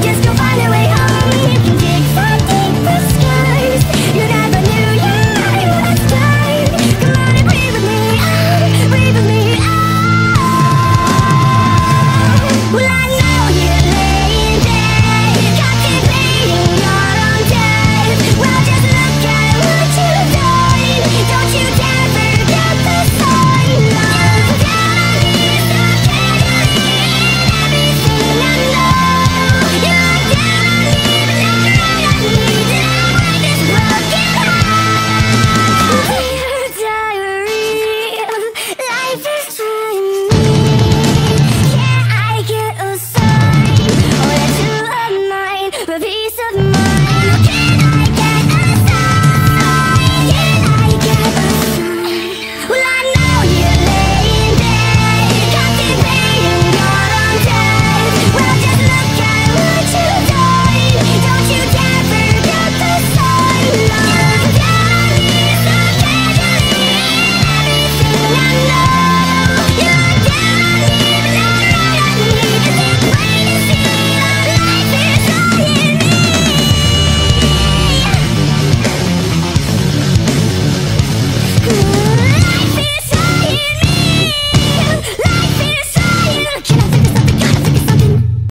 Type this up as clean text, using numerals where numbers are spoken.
Just go find a way home. You can dig for deeper skies. You never knew you would start. Come on and breathe with me, breathe with me, Well, I know you're laying dead, contemplating your own death. Well, just look at what you've done. Don't you dare forget the sign. You're down on knees, so casually in everything I know. You're down on me, but not right on me. Did I break this broken heart? Dear diary, life is trying me. Can I get a sign or a two of mine, a piece of